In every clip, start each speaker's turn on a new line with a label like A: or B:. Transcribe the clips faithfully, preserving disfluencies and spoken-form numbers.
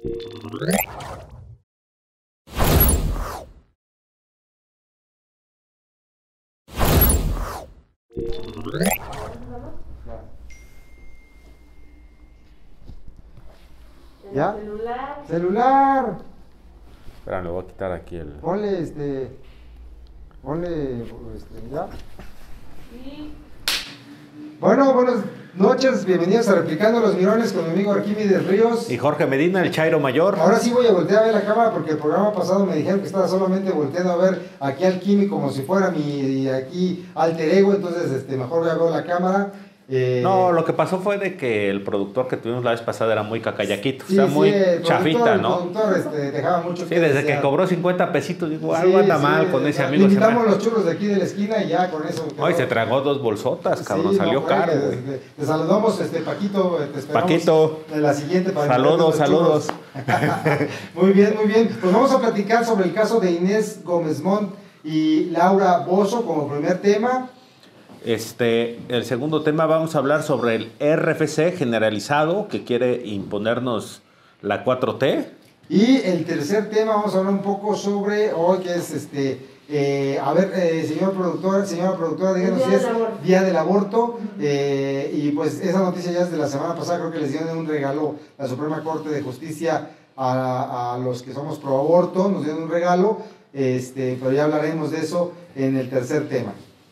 A: ¿Ya?
B: Celular.
A: ¡Celular!
C: Espera, le voy a quitar aquí el...
A: Ponle este... Ponle... Este, ¿ya?
B: Sí.
A: Bueno, buenas noches, bienvenidos a Replicando los Mirones con mi amigo Arquímedes Ríos.
C: Y Jorge Medina, el Chairo Mayor.
A: Ahora sí voy a voltear a ver la cámara porque el programa pasado me dijeron que estaba solamente volteando a ver aquí al Kimi como si fuera mi aquí alter ego, entonces este, mejor voy a ver la cámara. Eh,
C: No, lo que pasó fue de que el productor que tuvimos la vez pasada era muy cacayaquito,
A: sí,
C: o sea,
A: sí,
C: muy
A: el
C: chafita,
A: productor,
C: ¿no?
A: El productor este, dejaba mucho
C: Sí,
A: que
C: desde
A: desear.
C: que cobró cincuenta pesitos, digo,
A: Sí,
C: algo anda
A: sí,
C: mal con ese
A: le
C: amigo.
A: invitamos
C: Se me-
A: los churros de aquí de la esquina y ya con eso. quedó.
C: Hoy se tragó dos bolsotas, cabrón,
A: Sí,
C: salió
A: no,
C: caro,
A: pues,
C: güey.
A: este, Te saludamos, este, Paquito, te esperamos
C: Paquito.
A: en la siguiente para
C: Saludos,
A: invitarte los
C: saludos.
A: churros. Muy bien, muy bien. Pues vamos a platicar sobre el caso de Inés Gómez Montt y Laura Bozzo como primer tema.
C: Este, el segundo tema vamos a hablar sobre el R F C generalizado que quiere imponernos la cuatro T.
A: Y el tercer tema vamos a hablar un poco sobre hoy que es este, eh, a ver, eh, señor productor, señora productora, díganos
B: Día
A: si es
B: del aborto.
A: Día del Aborto. eh, y pues esa noticia ya es de la semana pasada, creo que les dieron un regalo la Suprema Corte de Justicia a, a los que somos pro aborto, nos dieron un regalo, este, pero ya hablaremos de eso en el tercer tema.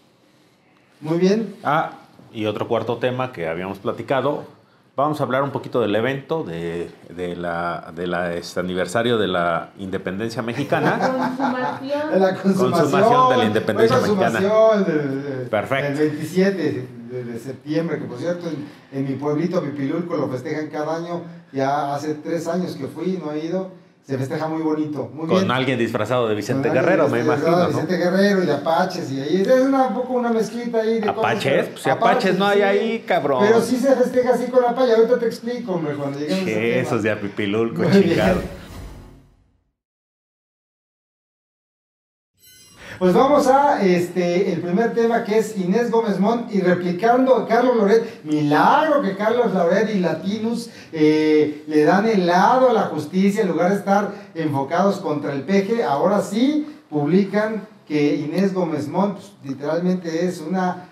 A: Muy bien.
C: Ah, y otro cuarto tema que habíamos platicado. Vamos a hablar un poquito del evento de, de la, de la este aniversario de la independencia mexicana.
B: Consumación.
A: La consumación,
C: Consumación de la independencia
A: fue consumación de- de-
C: Perfecto.
A: El veintisiete de, de septiembre, que por cierto en, en mi pueblito Pipilulco lo festejan cada año. Ya hace tres años que fui, no he ido. Se festeja muy bonito, muy
C: Con
A: bien.
C: alguien disfrazado de Vicente
A: Con alguien
C: Guerrero, me
A: disfrazado
C: imagino,
A: de
C: ¿no?
A: Vicente Guerrero y de Apaches, y ahí es una, un poco una mezclita ahí de
C: ¿Apaches?
A: cosas, pero-
C: Pues si Apaches no hay ahí, cabrón.
A: Pero sí se festeja así con Apache, ahorita te explico, hombre, cuando lleguemos a ese
C: Sí,
A: tema.
C: esos de Apipilulco,
A: Muy bien.
C: chingado.
A: Pues vamos a este el primer tema que es Inés Gómez Montt y replicando a Carlos Loret. Milagro que Carlos Loret y Latinus eh, le dan el lado a la justicia en lugar de estar enfocados contra el peje. Ahora sí publican que Inés Gómez Montt pues, literalmente es una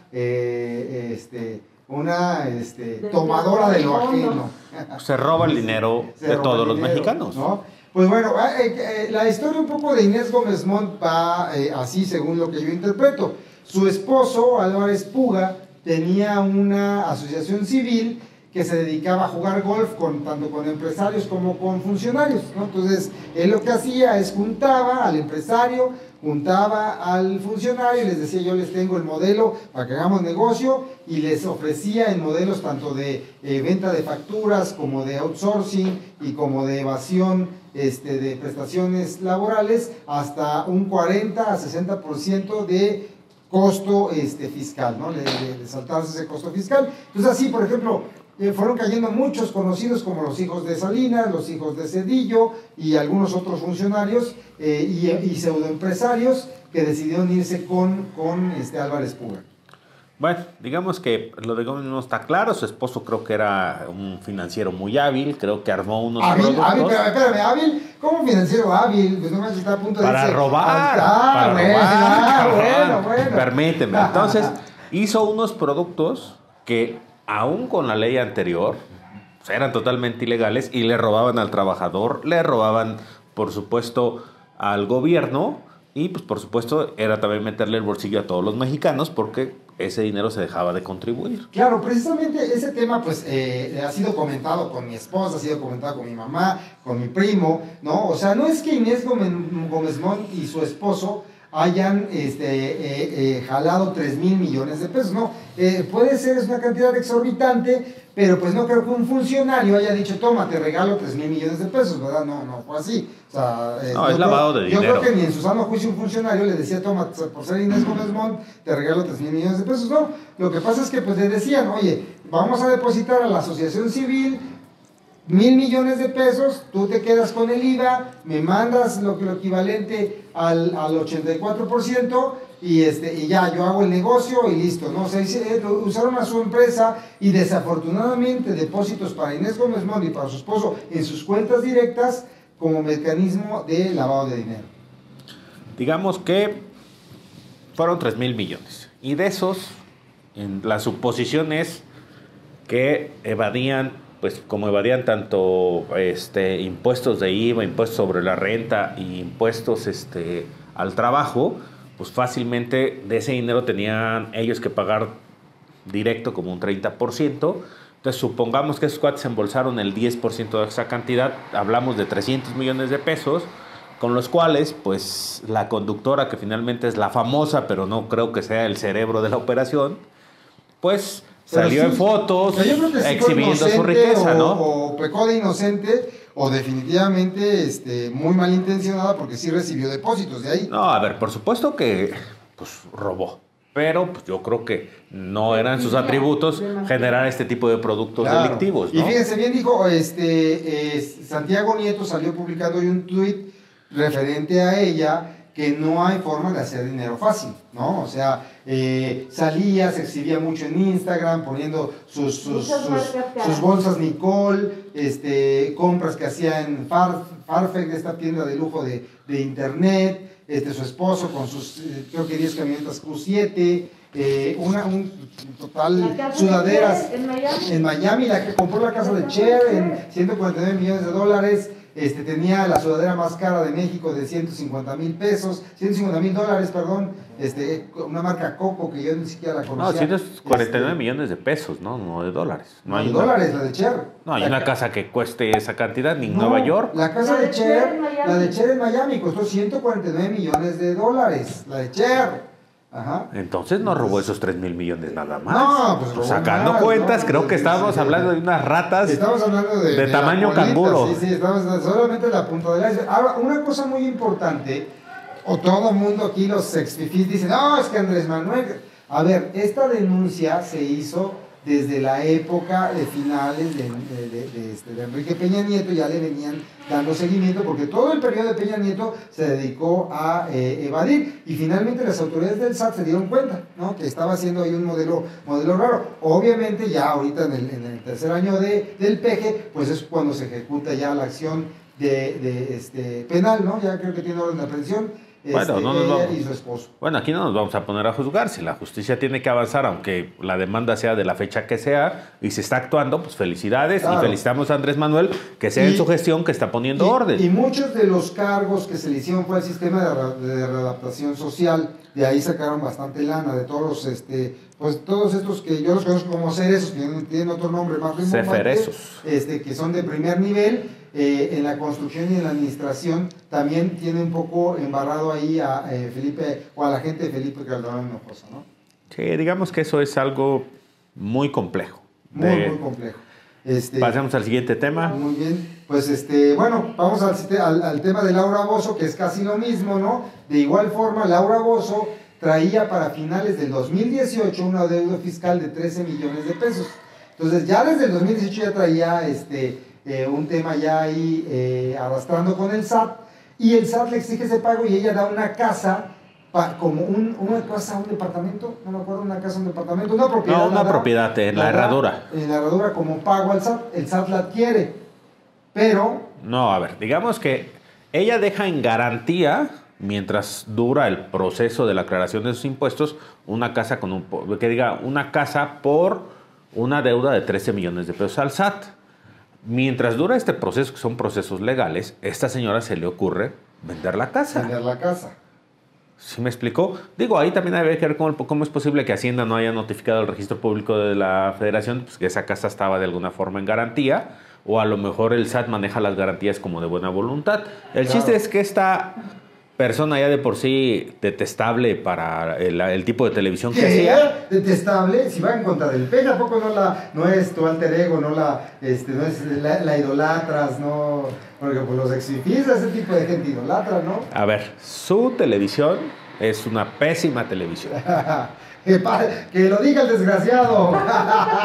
A: eh, este una este, tomadora de lo ajeno.
C: Se roba el dinero
A: Se
C: de
A: roba
C: todos
A: el
C: los
A: dinero,
C: mexicanos.
A: ¿no? Pues bueno, eh, eh, la historia un poco de Inés Gómez Montt va eh, así según lo que yo interpreto. Su esposo, Álvarez Puga, tenía una asociación civil que se dedicaba a jugar golf con, tanto con empresarios como con funcionarios, ¿no? Entonces, él lo que hacía es juntaba al empresario, juntaba al funcionario y les decía, yo les tengo el modelo para que hagamos negocio, y les ofrecía en modelos tanto de eh, venta de facturas como de outsourcing y como de evasión este, de prestaciones laborales hasta un cuarenta a sesenta por ciento de costo este, fiscal, ¿no? De, de, de saltarse ese costo fiscal. Entonces así, por ejemplo, eh, fueron cayendo muchos conocidos como los hijos de Salinas, los hijos de Cedillo y algunos otros funcionarios eh, y, y pseudoempresarios que decidieron irse con, con este, Álvarez Puga.
C: Bueno, digamos que lo de Gómez no está claro. Su esposo creo que era un financiero muy hábil. Creo que armó unos
A: Hábil,
C: productos.
A: hábil, espérame, espérame, hábil, ¿cómo financiero hábil? Pues no manches, está a punto de
C: Para
A: irse-
C: robar,
A: Ah,
C: para
A: bueno,
C: robar,
A: ah,
C: cabrón.
A: bueno, bueno.
C: Permíteme. Entonces, hizo unos productos que, aún con la ley anterior, pues, eran totalmente ilegales y le robaban al trabajador, le robaban, por supuesto, al gobierno y, pues, por supuesto, era también meterle el bolsillo a todos los mexicanos porque ese dinero se dejaba de contribuir.
A: Claro, precisamente ese tema pues eh, ha sido comentado con mi esposa, ha sido comentado con mi mamá, con mi primo, ¿no? O sea, no es que Inés Gómez, Gómez Montt y su esposo hayan este, eh, eh, jalado tres mil millones de pesos, ¿no? Eh, puede ser, es una cantidad exorbitante, pero pues no creo que un funcionario haya dicho, toma, te regalo tres mil millones de pesos, ¿verdad? No, no fue así. O sea, eh,
C: No,
A: yo
C: es lavado
A: creo,
C: de
A: yo
C: dinero.
A: creo que ni en su sano juicio un funcionario le decía, toma, por ser Inés Gómez Montt, te regalo tres mil millones de pesos. No, lo que pasa es que pues le decían, oye, vamos a depositar a la asociación civil mil millones de pesos, tú te quedas con el I V A, me mandas lo, lo equivalente al, al ochenta y cuatro por ciento y, este, y ya, yo hago el negocio y listo, ¿no? O sea, usaron a su empresa y desafortunadamente depósitos para Inés Gómez Mont y para su esposo en sus cuentas directas como mecanismo de lavado de dinero.
C: Digamos que fueron tres mil millones. Y de esos, en la suposición es que evadían, pues como evadían tanto este, impuestos de I V A, impuestos sobre la renta y impuestos este, al trabajo, pues fácilmente de ese dinero tenían ellos que pagar directo como un treinta por ciento. Entonces supongamos que esos cuates embolsaron el diez por ciento de esa cantidad, hablamos de trescientos millones de pesos, con los cuales pues la conductora, que finalmente es la famosa, pero no creo que sea el cerebro de la operación, pues
A: Pero
C: salió
A: sí,
C: en fotos,
A: o sea, yo creo que sí fue
C: exhibiendo su
A: inocente
C: riqueza,
A: o,
C: ¿no?
A: O pecó de inocente, o definitivamente este, muy malintencionada, porque sí recibió depósitos de ahí.
C: No, a ver, por supuesto que pues robó, pero pues, yo creo que no eran sus atributos generar este tipo de productos
A: Claro.
C: delictivos, ¿no?
A: Y fíjense bien, dijo, este, eh, Santiago Nieto salió publicando hoy un tuit referente a ella, que no hay forma de hacer dinero fácil, ¿no? O sea, eh, salía, se exhibía mucho en Instagram, poniendo sus, sus, sus, sus bolsas Nicole, este, compras que hacía en Far, Farfetch, esta tienda de lujo de, de internet, este, su esposo con sus, eh, creo que diez camionetas Q siete, eh, una, un total sudaderas
B: en Miami.
A: en Miami, la que compró la casa de Cher en ciento cuarenta y nueve millones de dólares. Este, tenía la sudadera más cara de México de ciento cincuenta mil pesos, ciento cincuenta mil dólares, perdón, este, una marca Coco que yo ni siquiera la
C: No,
A: conocía.
C: ciento cuarenta y nueve
A: este,
C: millones de pesos, ¿no? No de dólares. No,
A: no,
C: hay
A: de
C: una,
A: dólares, la de Cher.
C: no hay
A: La
C: una
A: ca-
C: casa que cueste esa cantidad, ni en
A: No,
C: Nueva York.
A: La casa
B: La
A: de
B: de
A: Cher,
B: Cher en Miami.
A: la de Cher en Miami costó ciento cuarenta y nueve millones de dólares, la de Cher. Ajá.
C: Entonces no robó esos tres mil millones nada más.
A: No, pues robó
C: sacando
A: más,
C: cuentas,
A: ¿no?
C: creo que
A: Sí,
C: estábamos
A: sí,
C: hablando
A: sí.
C: de unas ratas.
A: Estamos hablando de,
C: de
A: la
C: tamaño
A: colita,
C: canguro.
A: Sí, sí, estamos solamente la punta del iceberg. Ahora, una cosa muy importante, o todo el mundo aquí, los ex-fifís, dicen, no, es que Andrés Manuel... A ver, esta denuncia se hizo desde la época de finales de, de, de, de, este, de Enrique Peña Nieto, ya le venían dando seguimiento, porque todo el periodo de Peña Nieto se dedicó a eh, evadir, y finalmente las autoridades del S A T se dieron cuenta, ¿no? Que estaba haciendo ahí un modelo, modelo raro. Obviamente ya ahorita en el, en el tercer año de, del P G, pues es cuando se ejecuta ya la acción de, de este, penal, ¿no? Ya creo que tiene orden de aprehensión. Este,
C: Bueno, no nos
A: ella
C: vamos.
A: y su esposo.
C: Bueno, aquí no nos vamos a poner a juzgar. Si la justicia tiene que avanzar, aunque la demanda sea de la fecha que sea, y se está actuando, pues felicidades.
A: Claro.
C: Y felicitamos a Andrés Manuel, que sea
A: Y-
C: en su gestión que está poniendo
A: y,
C: orden.
A: Y muchos de los cargos que se le hicieron fue al sistema de, re- de readaptación social. De ahí sacaron bastante lana, de todos los, este, pues todos estos que yo los conozco como cerezos, que tienen, tienen otro nombre más rimbombante,
C: Ceferezos.
A: este, que son de primer nivel, eh, en la construcción y en la administración, también tiene un poco embarrado ahí a eh, Felipe, o a la gente de Felipe Calderón Hinojosa, ¿no?
C: Sí, digamos que eso es algo muy complejo.
A: Muy,
C: De-
A: muy complejo. Este,
C: Pasemos al siguiente tema.
A: Muy bien, pues este, bueno, vamos al, al, al tema de Laura Bozzo, que es casi lo mismo, ¿no? De igual forma, Laura Bozzo traía para finales del dos mil dieciocho una deuda fiscal de trece millones de pesos. Entonces, ya desde el dos mil dieciocho ya traía este, eh, un tema ya ahí eh, arrastrando con el S A T, y el S A T le exige ese pago y ella da una casa, pa, como un, una casa, un departamento, no me acuerdo, una casa, un departamento, una propiedad.
C: No, una
A: la da,
C: propiedad en la
A: da
C: herradura.
A: En la herradura como pago al S A T, el S A T la adquiere, pero...
C: No, a ver, digamos que ella deja en garantía, mientras dura el proceso de la aclaración de sus impuestos, una casa con un, po- que diga, una casa por una deuda de trece millones de pesos al S A T. Mientras dura este proceso, que son procesos legales, esta señora se le ocurre vender la casa.
A: Vender la casa.
C: ¿Sí me explicó? Digo, ahí también hay que ver cómo, cómo es posible que Hacienda no haya notificado al registro público de la Federación pues, que esa casa estaba de alguna forma en garantía, o a lo mejor el S A T maneja las garantías como de buena voluntad. El
A: Claro.
C: chiste es que esta persona ya de por sí detestable para el, el tipo de televisión que
A: ¿Qué?
C: hacía.
A: Detestable, si va en contra del P, ¿a poco no la, no es tu alter ego, no la, este, no es la, la idolatras, no? Porque pues los exifís, ese tipo de gente idolatra, ¿no?
C: A ver, su televisión es una pésima televisión.
A: que, pa- que lo diga el desgraciado.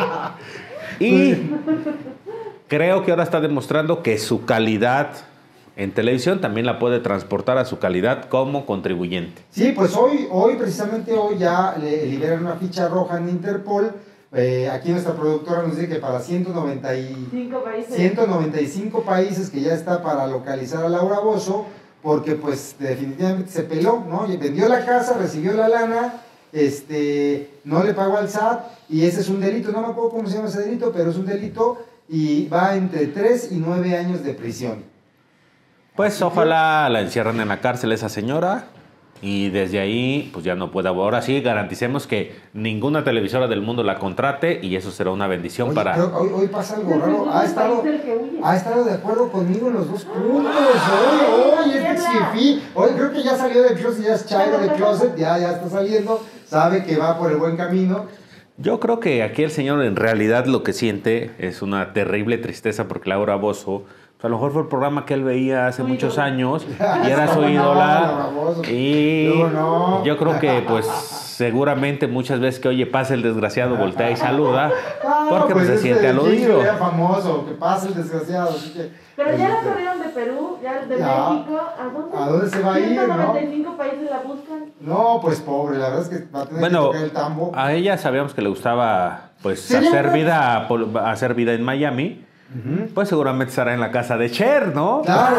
C: Y creo que ahora está demostrando que su calidad en televisión, también la puede transportar a su calidad como contribuyente.
A: Sí, pues hoy, hoy precisamente hoy ya le liberan una ficha roja en Interpol. Eh, aquí nuestra productora nos dice que para ciento noventa y
B: Cinco países.
A: ciento noventa y cinco países que ya está para localizar a Laura Bozzo, porque pues definitivamente se peló, ¿no? Y vendió la casa, recibió la lana, este, no le pagó al S A T y ese es un delito, no me acuerdo cómo se llama ese delito, pero es un delito y va entre tres y nueve años de prisión.
C: Pues ojalá la encierren en la cárcel esa señora y desde ahí pues ya no pueda. Ahora sí garanticemos que ninguna televisora del mundo la contrate y eso será una bendición. Oye, para...
A: Pero hoy, hoy pasa algo raro. Ha estado, ha estado de acuerdo conmigo en los dos puntos. Hoy, hoy, este fifí. Hoy creo que ya salió del closet, ya es chairo del closet, ya, ya está saliendo, sabe que va por el buen camino.
C: Yo creo que aquí el señor en realidad lo que siente es una terrible tristeza porque Laura Bozzo, pues a lo mejor fue el programa que él veía hace muchos años y era su ídola. Y
A: no.
C: yo creo que pues seguramente muchas veces que oye pasa el desgraciado voltea y saluda porque pues, pues se siente aludido.
A: Era famoso, que pasa el desgraciado, así que...
B: Pero ya la corrieron de Perú, ya de
A: ya.
B: México, ¿a dónde?
A: ¿A dónde se va a ir,
B: ciento noventa y
A: no?
B: cinco países la buscan.
A: No, pues pobre, la verdad es que va a tener
C: bueno,
A: que tocar el tambo.
C: A ella sabíamos que le gustaba pues
A: ¿Sería
C: hacer
A: una...
C: vida, hacer vida en Miami. Uh-huh. Pues seguramente estará en la casa de Cher, ¿no?
A: Claro.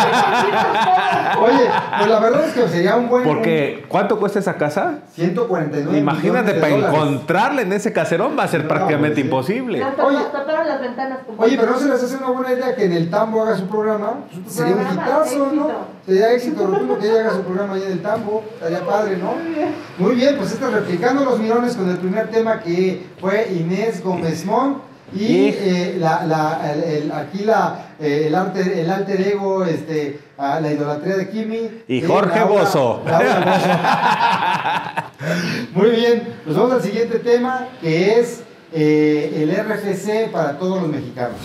A: Oye, pues la verdad es que sería un buen...
C: Porque, ¿cuánto cuesta esa casa?
A: ciento cuarenta y nueve
C: Imagínate, para
A: dólares.
C: Encontrarle en ese caserón va a ser no, prácticamente pues, imposible.
B: Hasta oye, taparon las ventanas.
A: Oye, pero no se les hace una buena idea que en el Tambo haga su programa. Pues, sería un hitazo, ¿no? Sería éxito rotundo que ella haga su programa ahí en el Tambo. Estaría padre, ¿no? Muy bien, pues está replicando los mirones con el primer tema que fue Inés Gómez Mont. Y eh, la, la, el, el, aquí la, eh, el, arte, el alter ego, este, uh, la idolatría de Kimi.
C: Y Jorge
A: Laura,
C: Bozzo.
A: Laura Bozzo. Muy bien, pues vamos al siguiente tema, que es eh, el R F C para todos los mexicanos.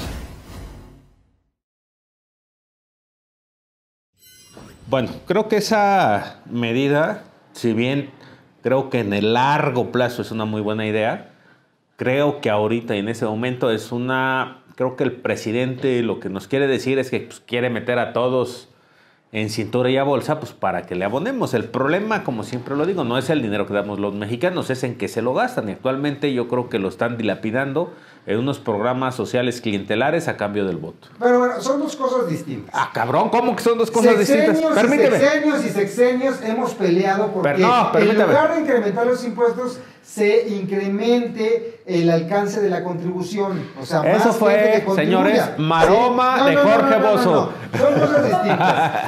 C: Bueno, creo que esa medida, si bien creo que en el largo plazo es una muy buena idea, creo que ahorita y en ese momento es una... Creo que el presidente lo que nos quiere decir es que pues, quiere meter a todos en cintura y a bolsa pues, para que le abonemos. El problema, como siempre lo digo, no es el dinero que damos los mexicanos, es en que se lo gastan. Y actualmente yo creo que lo están dilapidando en unos programas sociales clientelares a cambio del voto.
A: Pero bueno, son dos cosas distintas.
C: Ah, cabrón, ¿cómo que son dos cosas
A: sexenios
C: distintas?
A: Y
C: Permíteme.
A: sexenios y sexenios hemos peleado porque
C: Pero no,
A: en lugar de incrementar los impuestos, se incremente el alcance de la contribución. O sea, más
C: eso fue,
A: que
C: señores, maroma
A: sí. no,
C: de
A: no,
C: Jorge
A: no, no,
C: Bozzo.
A: no, no. Son cosas distintas.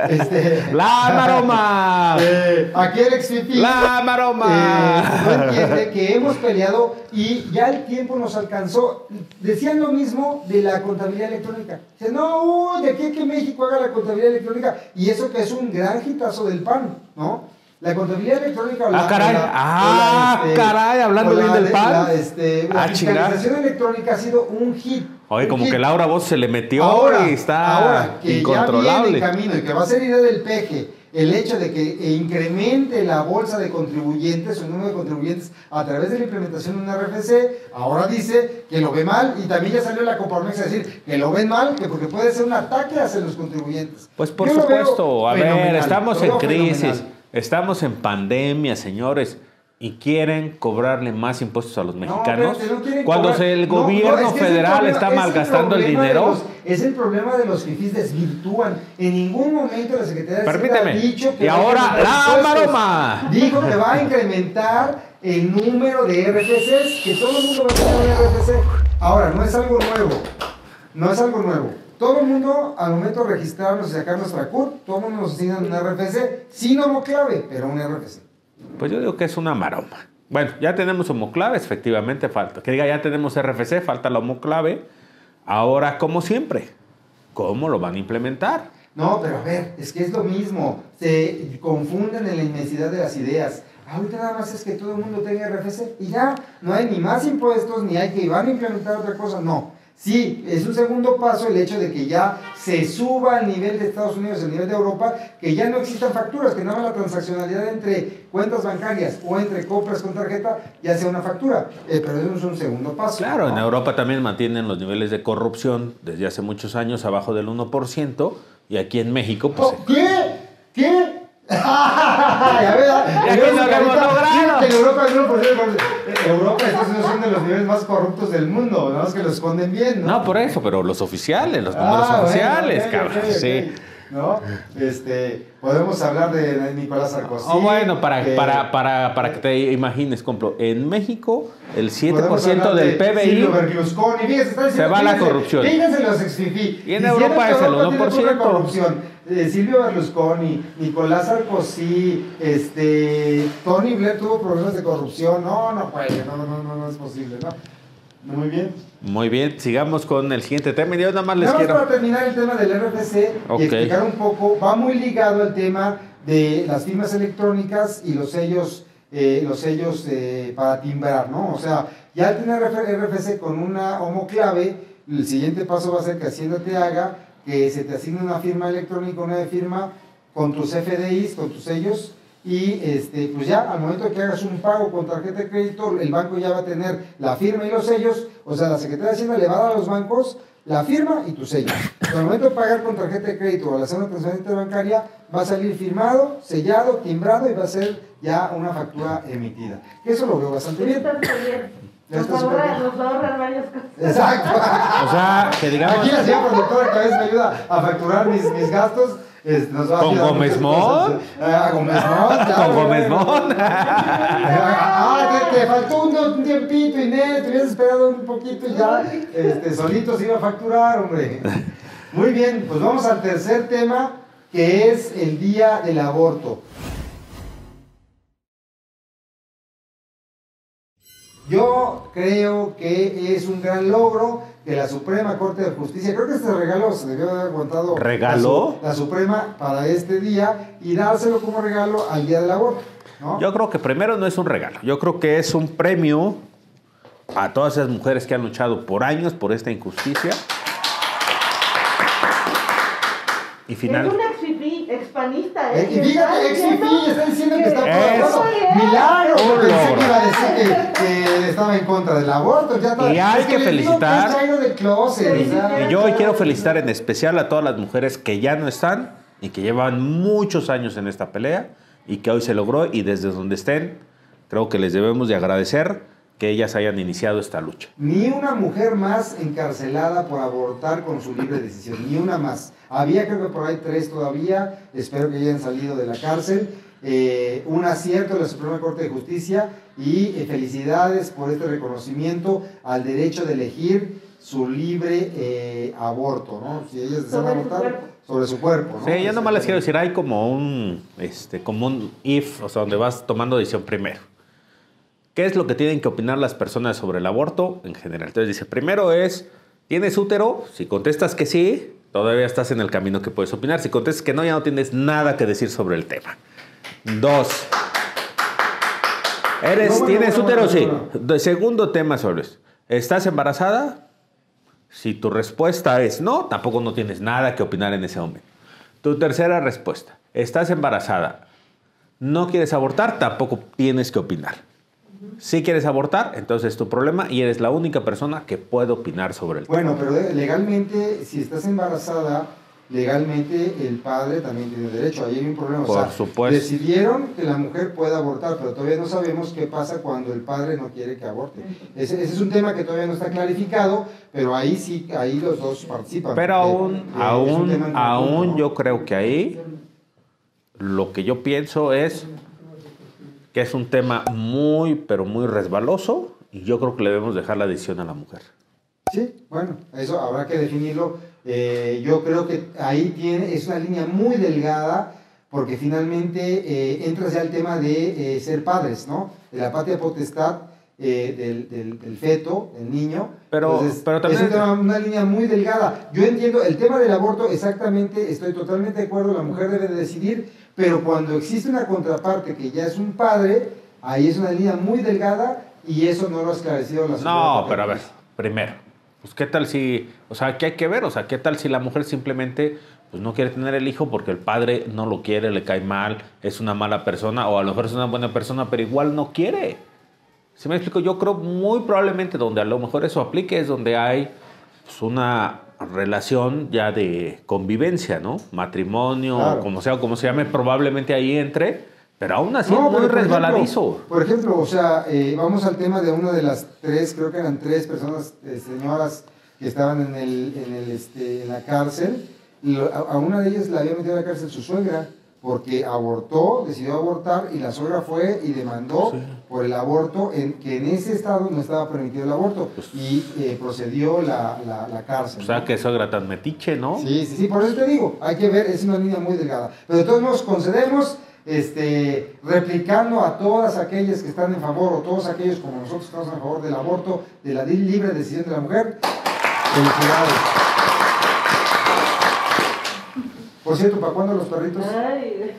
A: este,
C: ¡La maroma!
A: Eh, aquí el ex
C: ¡La maroma!
A: Eh, no entiende que hemos peleado y ya el tiempo nos alcanzó. Decían lo mismo de la contabilidad electrónica. Dicen, no, uy, de aquí a que México haga la contabilidad electrónica. Y eso que es un gran hitazo del P A N, ¿no? La contabilidad electrónica...
C: Ah, la, caray. La, ah, la, este, caray, hablando bien del P A N.
A: La, este, la
C: ah,
A: fiscalización electrónica ha sido un hit.
C: Oye,
A: un
C: como
A: hit.
C: que Laura Bozzo se le metió
A: ahora,
C: y está
A: ahora que
C: incontrolable.
A: Ya viene en camino y que va a ser idea del P G, el hecho de que incremente la bolsa de contribuyentes, o el número de contribuyentes a través de la implementación de un R F C, ahora dice que lo ve mal y también ya salió la Coparmex a decir que lo ven mal, que porque puede ser un ataque hacia los contribuyentes.
C: Pues por
A: Yo
C: supuesto, a ver, estamos en crisis,
A: fenomenal.
C: Estamos en pandemia, señores. Y quieren cobrarle más impuestos a los mexicanos.
A: No, no
C: cuando
A: cobrar.
C: el
A: no,
C: gobierno
A: no, es que
C: federal
A: problema,
C: está malgastando el dinero.
A: Los, es el problema de los fifís desvirtúan. En ningún momento la Secretaría de Hacienda ha dicho que
C: y ahora la maroma.
A: Dijo que va a incrementar el número de R F Cs, que todo el mundo va a tener un R F C. Ahora, no es algo nuevo. No es algo nuevo. Todo el mundo, al momento de registrarnos y sacar nuestra C U R, todo el mundo nos asigna un R F C, sin homoclave, pero un R F C.
C: Pues yo digo que es una maroma. Bueno, ya tenemos homoclaves, efectivamente falta. Que diga, ya tenemos R F C, falta la homoclave. Ahora, como siempre, ¿cómo lo van a implementar?
A: No, pero a ver, es que es lo mismo. Se confunden en la inmensidad de las ideas. Ahorita nada más es que todo el mundo tenga R F C y ya, no hay ni más impuestos, ni hay que van a implementar otra cosa, no. Sí, es un segundo paso el hecho de que ya se suba al nivel de Estados Unidos, al nivel de Europa, que ya no existan facturas, que nada más la transaccionalidad entre cuentas bancarias o entre compras con tarjeta ya sea una factura, eh, pero eso es un segundo paso.
C: Claro,
A: ¿no?
C: En Europa también mantienen los niveles de corrupción desde hace muchos años abajo del uno por ciento Y aquí en México, pues...
A: Oh, ¿Qué? ¿Qué? ya ves,
C: Ya que no lo hemos logrado.
A: En Europa, el uno por ciento, Europa, Estados Unidos son de los niveles más corruptos del mundo, nada más que lo esconden bien, ¿no?
C: No, por eso, pero los oficiales, los números
A: Ah, bueno,
C: oficiales,
A: ok,
C: cabrón.
A: ok, ok.
C: Sí.
A: ¿No? Este, podemos hablar de Nicolás Sarkozy.
C: O bueno, para,
A: de-
C: para, para, para que te imagines, compro, en México el siete por
A: podemos
C: ciento
A: hablar
C: del
A: de
C: P B I
A: Silvio Berlusconi, fíjense, está diciendo,
C: se va a la
A: fíjense,
C: corrupción.
A: Fíjense los ex-fifí.
C: Y en Europa es el uno por ciento.
A: Corrupción. Eh, Silvio Berlusconi, Nicolás Sarkozy, este, Tony Blair tuvo problemas de corrupción. No, no puede, no, no, no, no es posible, ¿no? Muy bien.
C: Muy bien, sigamos con el siguiente tema. Yo nada más les
A: Nada más
C: quiero...
A: para terminar el tema del R F C
C: Ok.
A: y explicar un poco, va muy ligado al tema de las firmas electrónicas y los sellos, eh, los sellos eh, para timbrar, ¿no? O sea, ya al tener R F C con una homoclave, el siguiente paso va a ser que Hacienda te haga que se te asigne una firma electrónica, una de firma con tus F D Is, con tus sellos, y este, pues ya al momento que hagas un pago con tarjeta de crédito, el banco ya va a tener la firma y los sellos, o sea, la Secretaría de Hacienda le va a dar a los bancos la firma y tu sello. Pero al momento de pagar con tarjeta de crédito o al hacer una transferencia interbancaria, va a salir firmado, sellado, timbrado y va a ser ya una factura emitida. Que eso lo veo bastante bien.
B: Está súper bien.
A: Ya
B: Nos
A: está súper
B: ahorra,
A: bien.
B: nos va a ahorrar varias cosas.
A: Exacto.
C: O sea, que digamos...
A: Aquí la señora productora que a veces me ayuda a facturar mis, mis gastos. Este, nos va a
C: ¿Con
A: ayudar
C: Gómez
A: muchas
C: Mon?
A: cosas. Ah, Gómez Mon, claro.
C: Con Gómez Mon.
A: Ah, te, te faltó un, un tiempito, Inés, te hubieras esperado un poquito y ya este, solito se iba a facturar, hombre. Muy bien, pues vamos al tercer tema, que es el día del aborto. Yo creo que es un gran logro que la Suprema Corte de Justicia, creo que este regalo se debió haber aguantado
C: ¿Regalo?
A: La, su- la Suprema para este día y dárselo como regalo al día del aborto, ¿no?
C: Yo creo que primero no es un regalo, yo creo que es un premio a todas esas mujeres que han luchado por años por esta injusticia. Y final...
B: Es un ex-fifí, expanista, ¿eh?
A: Eh, y fíjate, ex fifí está diciendo que está por
C: Es
A: aborto.
B: un
A: Milagro,
C: un
A: yo pensé
C: logro.
A: que iba a decir que, que estaba en contra del aborto. Ya está.
C: Y hay
A: Es
C: que
A: les digo
C: felicitar.
A: que es Chairo del closet, o sea.
C: Y yo hoy quiero felicitar en especial a todas las mujeres que ya no están y que llevan muchos años en esta pelea y que hoy se logró y desde donde estén, creo que les debemos de agradecer que ellas hayan iniciado esta lucha.
A: Ni una mujer más encarcelada por abortar con su libre decisión, ni una más. Había creo que por ahí tres todavía, espero que hayan salido de la cárcel. Eh, un acierto de la Suprema Corte de Justicia y eh, felicidades por este reconocimiento al derecho de elegir su libre eh, aborto, ¿no? Si ellas desean
B: Sobre su
A: abortar,
B: cuerpo.
A: sobre su cuerpo, ¿no?
C: Sí, yo nomás les quiero decir, hay como un, este, como un if, o sea, donde vas tomando decisión primero. ¿Qué es lo que tienen que opinar las personas sobre el aborto en general? Entonces dice, primero es, ¿tienes útero? Si contestas que sí, todavía estás en el camino que puedes opinar. Si contestas que no, ya no tienes nada que decir sobre el tema. Dos, ¿eres,
A: No, bueno,
C: ¿tienes
A: bueno,
C: útero?
A: bueno,
C: Sí.
A: bueno.
C: De- segundo tema sobre esto. ¿Estás embarazada? Si tu respuesta es no, tampoco no tienes nada que opinar en ese momento. Tu tercera respuesta, ¿estás embarazada? ¿No quieres abortar? Tampoco tienes que opinar. Si quieres abortar, entonces es tu problema y eres la única persona que puede opinar sobre el tema.
A: Bueno, pero de- legalmente, si estás embarazada, legalmente el padre también tiene derecho. Ahí hay un problema.
C: Por
A: o sea,
C: supuesto.
A: Decidieron que la mujer pueda abortar, pero todavía no sabemos qué pasa cuando el padre no quiere que aborte. Ese, ese es un tema que todavía no está clarificado, pero ahí sí, ahí los dos participan.
C: Pero
A: porque,
C: aún,
A: eh, es un tema
C: aún,
A: en
C: aún
A: conjunto, ¿no?
C: yo creo que ahí lo que yo pienso es que es un tema muy, pero muy resbaloso y yo creo que le debemos dejar la decisión a la mujer.
A: Sí, bueno, eso habrá que definirlo. Eh, yo creo que ahí tiene, es una línea muy delgada, porque finalmente eh, entras ya al tema de eh, ser padres, ¿no? De la patria potestad eh, del, del, del feto, del niño.
C: Pero-
A: Entonces,
C: pero también-
A: es un tema- una línea muy delgada. Yo entiendo el tema del aborto, exactamente, estoy totalmente de acuerdo, la mujer debe de decidir, pero cuando existe una contraparte que ya es un padre, ahí es una línea muy delgada y eso no lo ha esclarecido la Suprema
C: No,
A: Corte de
C: pero a ver,
A: Justicia.
C: primero, pues qué tal si, o sea, ¿qué hay que ver? O sea, ¿qué tal si la mujer simplemente pues no quiere tener el hijo porque el padre no lo quiere, le cae mal, es una mala persona o a lo mejor es una buena persona, pero igual no quiere? ¿Sí me explico? Yo creo muy probablemente donde a lo mejor eso aplique es donde hay pues, una relación ya de convivencia, ¿no? Matrimonio,
A: Claro.
C: como sea, como se llame, probablemente ahí entre, pero aún así
A: No,
C: es muy
A: pero por
C: resbaladizo.
A: ejemplo, por ejemplo, o sea, eh, vamos al tema de una de las tres, creo que eran tres personas, eh, señoras que estaban en, el, en, el, este, en la cárcel. Lo- a, a una de ellas la había metido a la cárcel su suegra, porque abortó, decidió abortar, y la suegra fue y demandó
C: Sí.
A: por el aborto, en, que en ese estado no estaba permitido el aborto, y eh, procedió la, la, la cárcel.
C: O sea,
A: ¿no?
C: que suegra tan metiche, ¿no?
A: Sí, sí, sí, por eso te digo, hay que ver, es una línea muy delgada. Pero de todos modos concedemos, este, replicando a todas aquellas que están en favor, o todos aquellos como nosotros que estamos a favor del aborto, de la libre decisión de la mujer. Felicidades. Por cierto, ¿para cuándo los perritos?
B: Ay,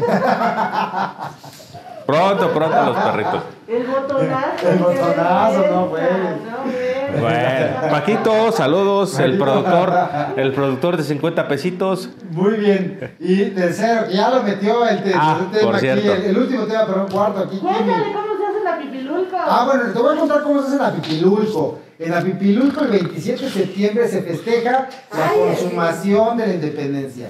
C: Pronto, pronto los perritos.
B: el botonazo.
A: El botonazo,
B: qué
A: no, güey.
B: vergüenza, no, güey.
C: Bueno, Paquito, saludos, el productor, el productor de cincuenta pesitos.
A: Muy bien. Y tercero, que ya lo metió el, te-
C: Ah,
A: el tema
C: por
A: aquí,
C: cierto.
A: el, el último tema, pero un cuarto aquí.
B: Cuéntale
A: Kimi.
B: cómo se hace la pipilulco.
A: Ah, bueno, te voy a contar cómo se hace en Apipilulco. En Apipilulco el veintisiete de septiembre se festeja la
B: Ay,
A: consumación de la independencia.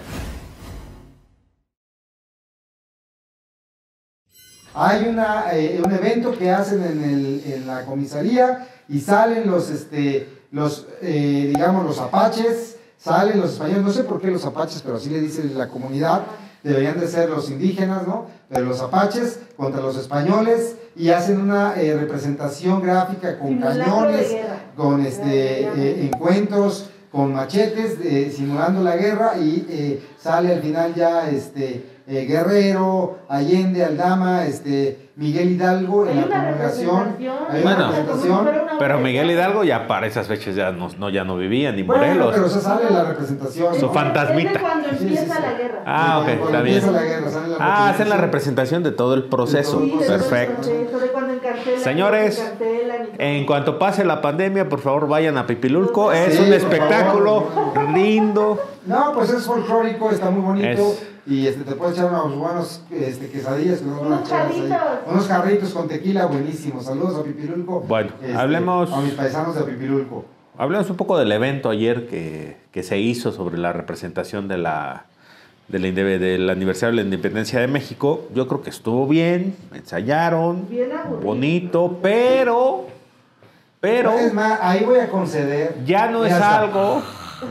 A: Hay una, eh, un evento que hacen en, el, en la comisaría y salen los, este, los eh, digamos, los apaches, salen los españoles, no sé por qué los apaches, pero así le dice la comunidad, deberían de ser los indígenas, ¿no? Pero los apaches contra los españoles y hacen una eh, representación gráfica con
B: Simulacro de
A: cañones,
B: guerra.
A: con este,
B: Ya, ya, ya.
A: eh, encuentros, con machetes, eh, simulando la guerra y eh, sale al final ya este, eh, Guerrero, Allende, Aldama, este, Miguel Hidalgo en
B: Hay
A: la
B: una
A: promulgación.
B: representación.
A: Hay
C: Bueno.
A: una representación.
C: Pero Miguel Hidalgo ya para esas fechas ya no, no, ya no vivía, ni
A: Bueno,
C: Morelos.
A: pero se sale la representación.
C: Su
A: ¿no?
C: fantasmita.
B: Es de cuando
A: Sí, sí,
B: empieza
A: sí.
B: la guerra.
C: Ah, ok,
A: Cuando
C: está bien.
A: empieza la guerra, sale la
C: Ah, hacen la
A: representación.
C: representación de todo el proceso.
A: Sí,
B: Sí, de todo el
C: Perfecto.
B: proceso, de cuando encarcelan,
C: Señores,
B: cuando encarcelan y todo.
C: En cuanto pase la pandemia, por favor vayan a Pipilulco. Es
A: Sí,
C: un
A: por
C: espectáculo lindo.
A: No, pues es folclórico, está muy bonito.
C: Es-
A: Y este, te puedes echar unos buenos este, quesadillas. Unos,
B: Unos jarritos.
A: Unos jarritos con tequila buenísimos. Saludos a Pipilulco.
C: Bueno,
A: Este,
C: hablemos-
A: A mis paisanos de Pipilulco.
C: Hablemos un poco del evento ayer que, que se hizo sobre la representación de la, de la inde- del aniversario de la independencia de México. Yo creo que estuvo bien, ensayaron,
B: Bien aburrido.
C: bonito, pero, pero
A: Es más, ahí voy a conceder.
C: ya no es
A: Mira, hasta-
C: algo,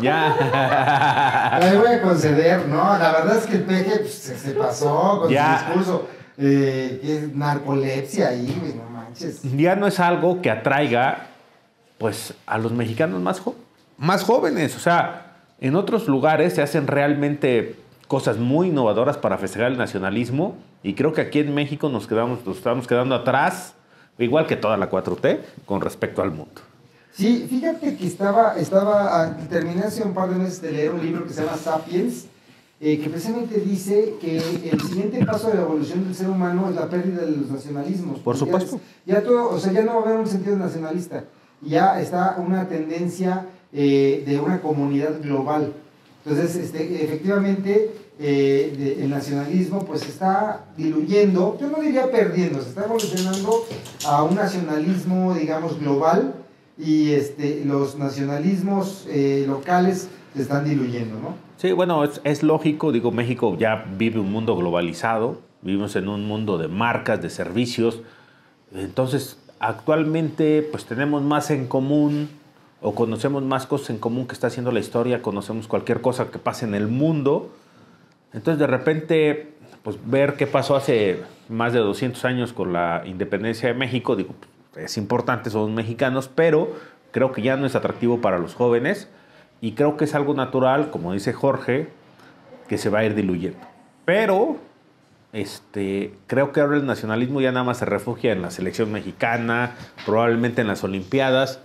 C: ya.
A: Ahí voy a conceder, ¿no? La verdad es que el peje pues, se, se pasó con
C: Ya.
A: su discurso. Eh, que es narcolepsia ahí, güey, no manches.
C: Ya no es algo que atraiga pues a los mexicanos más, jo- más jóvenes. O sea, en otros lugares se hacen realmente cosas muy innovadoras para festejar el nacionalismo y creo que aquí en México nos quedamos, nos estamos quedando atrás, igual que toda la cuatro T, con respecto al mundo.
A: Sí, fíjate que estaba, estaba, ah, terminé hace un par de meses de leer un libro que se llama Sapiens, eh, que precisamente dice que el siguiente paso de la evolución del ser humano es la pérdida de los nacionalismos.
C: Por
A: Porque
C: supuesto.
A: Ya, es- ya todo, o sea, ya no va a haber un sentido nacionalista, ya está una tendencia eh, de una comunidad global. Entonces, este, efectivamente, eh, de- el nacionalismo pues se está diluyendo, yo no diría perdiendo, se está evolucionando a un nacionalismo, digamos, global, y este, los nacionalismos eh, locales se están diluyendo, ¿no?
C: Sí, bueno, es, es lógico, digo, México ya vive un mundo globalizado, vivimos en un mundo de marcas, de servicios, entonces actualmente pues tenemos más en común o conocemos más cosas en común que está haciendo la historia, conocemos cualquier cosa que pase en el mundo, entonces de repente pues ver qué pasó hace más de doscientos años con la independencia de México, digo, es importante, somos mexicanos, pero creo que ya no es atractivo para los jóvenes y creo que es algo natural, como dice Jorge, que se va a ir diluyendo. Pero este, creo que ahora el nacionalismo ya nada más se refugia en la selección mexicana, probablemente en las Olimpiadas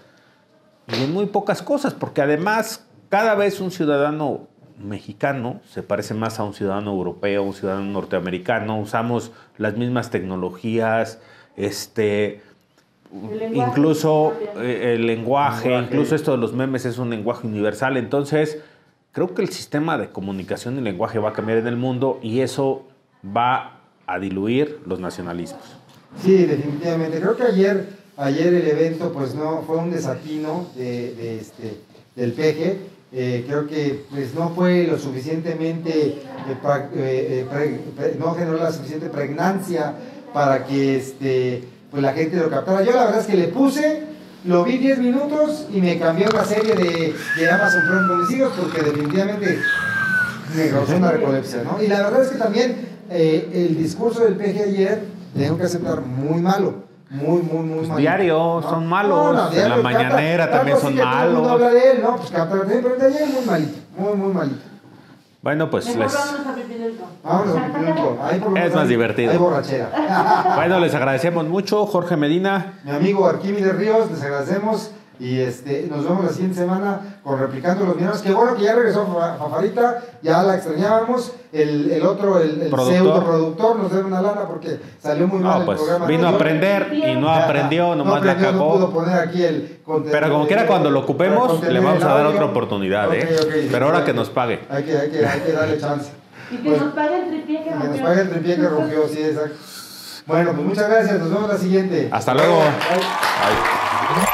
C: y en muy pocas cosas, porque además cada vez un ciudadano mexicano se parece más a un ciudadano europeo, un ciudadano norteamericano, usamos las mismas tecnologías, este...
B: El lenguaje
C: Incluso
B: cambia.
C: eh, el lenguaje,
A: Lenguaje.
C: incluso esto de los memes es un lenguaje universal. Entonces, creo que el sistema de comunicación y lenguaje va a cambiar en el mundo y eso va a diluir los nacionalismos.
A: Sí, definitivamente. Creo que ayer, ayer el evento pues no fue un desatino de, de este, del peje. eh, creo que pues, no fue lo suficientemente, eh, pra, eh, pre, pre, no generó la suficiente pregnancia para que este, pues, la gente lo captara. Yo la verdad es que le puse, lo vi diez minutos y me cambió la serie de, de Amazon Prime con mis hijos porque definitivamente me causó una recolepsia, ¿no? Y la verdad es que también eh, el discurso del P G ayer, tengo que aceptar, muy malo. Muy, muy, muy
C: Pues
A: malo.
C: diario,
A: ¿no?
C: son malos.
A: No, no,
C: en la
A: diario,
C: mañanera
A: Cata,
C: también
A: algo
C: son
A: así que todo el mundo
C: malos.
A: habla de él, ¿no? Pues Cata, pero de ayer muy malito, muy, muy malito.
C: Bueno, pues
B: Mejor
C: les,
B: vámonos a Pipilulco.
A: Vámonos a Pipilulco. Ahí por lo
C: Es
A: menos
C: más
A: hay-
C: divertido.
A: Hay borrachera.
C: bueno, les agradecemos mucho, Jorge Medina.
A: Mi amigo Arquímedes Ríos, les agradecemos. Y este, nos vemos la siguiente semana con Replicando los Mineros. Qué bueno que ya regresó Fa- Fafarita, ya la extrañábamos. El, el otro, el, el
C: Productor.
A: pseudo productor, nos debe una lana porque salió muy mal
C: No,
A: el
C: pues
A: programa.
C: vino a
A: anterior.
C: aprender y no
A: Ya,
C: aprendió,
A: no
C: nomás la
A: aprendió, no
C: cagó.
A: pudo poner aquí el contenido.
C: Pero como quiera, cuando lo ocupemos,
A: para contener
C: le vamos
A: el
C: a dar
A: audio.
C: otra oportunidad, ¿eh?
A: Ok, ok, sí,
C: Pero ahora
A: sí,
C: que
A: hay
C: nos pague.
A: Hay que, hay que, hay que darle chance.
B: Y que
A: Pues,
B: nos pague el tripié que
A: que nos
B: rompió.
A: pague el tripié que rompió, sí, exacto. Bueno, pues muchas gracias, nos vemos la siguiente.
C: Hasta luego.
A: Bye.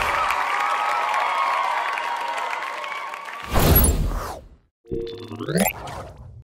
C: Bye.